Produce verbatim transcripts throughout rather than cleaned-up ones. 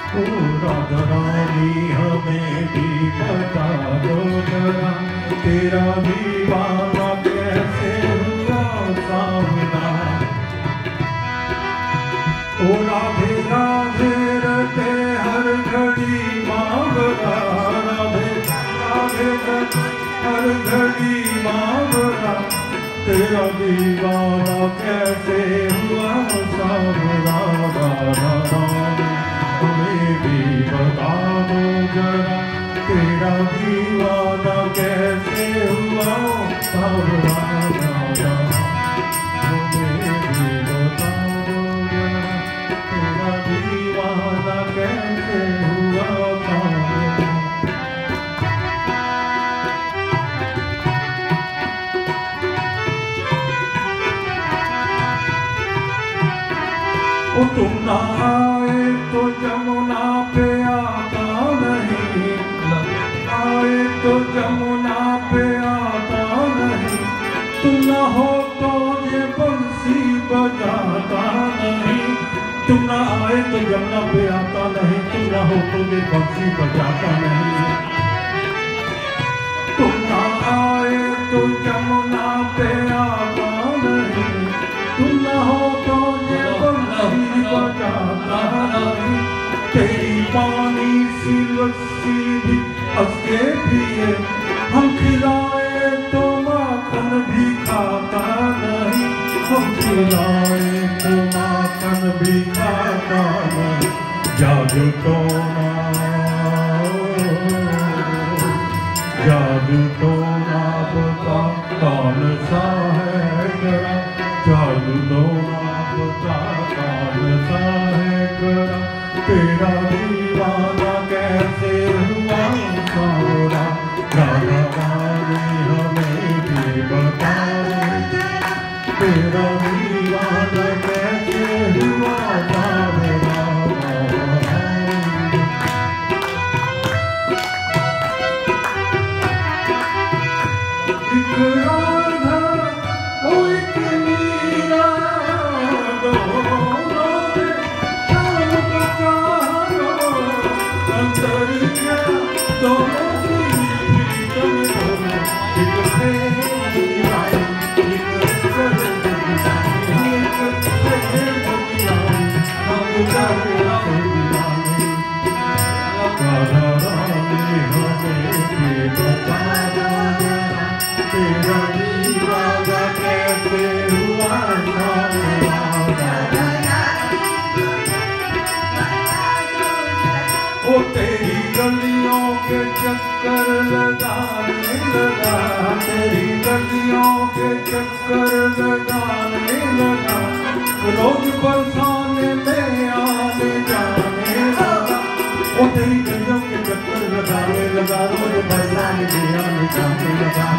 ओ राधा रानी हमें भी बता दो जरा, तेरा दीवाना कैसे हुआ सामना। ओ राधे राधे रटे हर घड़ी मांगरा, राधे राधे रटे हर घड़ी मांगरा, तेरा दीवाना कैसे हुआ सामना। राधा रानी हमें भी बता दो जरा, तेरा दीवाना कैसे हुआ सामना। राधा हमें भी बता दो जरा, तेरा दीवाना कैसे हुआ सामना। ओ तुम ना आए तो जमुना पे आता नहीं, आए तो जमुना पे आता नहीं, तुम ना हो तो ये बंसी बजाता नहीं। तुम ना आए तो जमुना पे आता नहीं, तुम ना हो तो ये बंसी बजाता नहीं। तुम ना आए तो जमुना पे आता नहीं, तुम ना हो तो ये बंसी बजाता नहीं। तेरी पानी सी लस्सी भी हंसके पिए, हम खिलाए तो माखन भी खाता नहीं, हम खिलाए तो माखन भी खाता नहीं। जादू टोना जादू टोना बता कौन सा है जरा, जादू टोना बता कौन सा है जरा, तेरा दीवाना कैसे हुआ सामना। राधा रानी हमें भी बता दो, तेरा दीवाना कैसे हुआ सामना। एक राधा ओ एक मीरा, दोनों में शाम को चाहो, अंतर क्या दोनों की प्रीतम दोनों, एक प्रेमी आई एक सरस्वती, एक प्रेमी आई हम जाने दीवाने। राधा रानी हमें भी बता दो जरा, तेरा दीवाना कैसे हुआ सामना। ओ तेरी गलियों के चक्कर लगाने लगा, तेरी गलियों के चक्कर लगाने लगा, रोज बरसाने में आने जाने लगा। ओ तेरी गलियों के चक्कर लगाने लगा, रोज बरसाने में आने जाने लगा।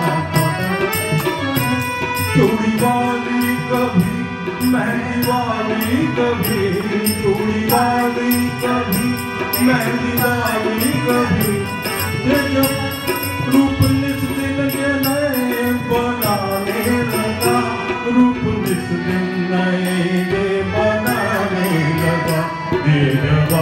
चूड़ी वाली कभी मेहंदी वाली कभी, चूड़ी वाली कभी मेहंदी वाली कभी, जब रूप निस दिन के नए बनाने लगा, रूप निस दिन नए ये बनाने लगा। देजवा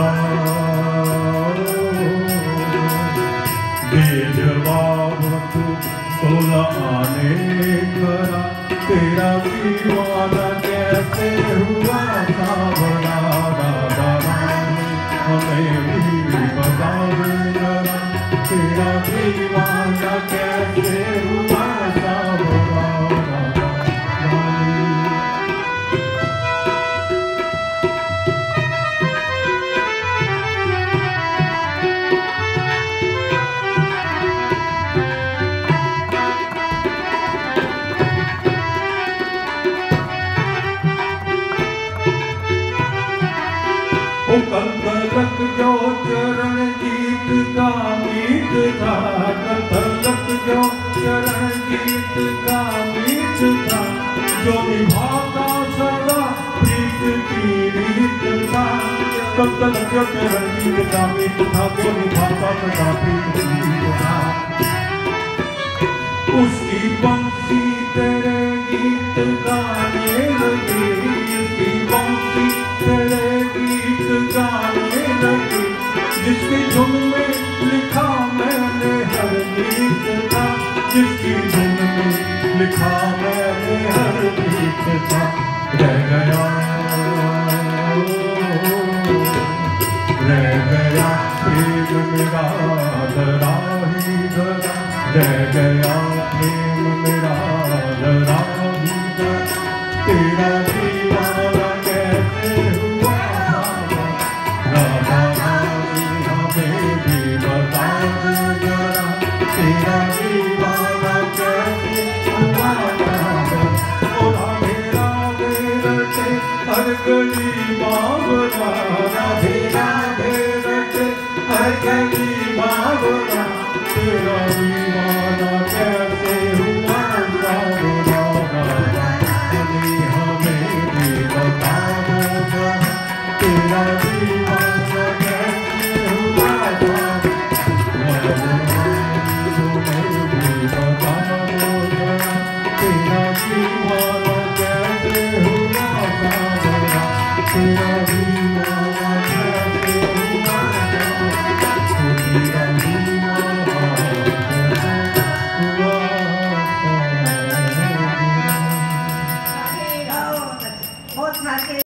देजवा तू सोलह आने करा, तेरा दीवाना कैसे हुआ सामना। राधा रानी हमें भी बता दो जरा, तेरा दीवाना कैसे हुआ सामना। राधा रानी कल तलक जो चरण गीत का मीत था, कल तलक जो चरण गीत का मीत था, जो निभाता सदा प्रीत की रीत था। कल तलक जो चरण गीत का मीत था, जो निभाता सदा प्रीत की रीत था। उसकी बंसी तेरे गीत गाने लगी, उसकी बंसी तेरे गीत गाने लगी, जिसकी धुन में लिखा मैंने हर गीत था रह गया रह गया प्रेम मेरा जरा ही जरा रह गया प्रेम मेरा जरा ही जरा तेरा दीवाना कैसे हुआ राधा रानी हमें भी बता दे जरा तेरा दीवाना कैसे हुआ ओ राधे राधे रटे हर गली बाबरा राधे राधे रटे हर गली बाबरा तेरा दीवाना कैसे हुआ बाबरा रानी हमें भी बता दो तेरा दीवाना कैसे हुआ तेरा दीवाना कैसे हुआ तेरा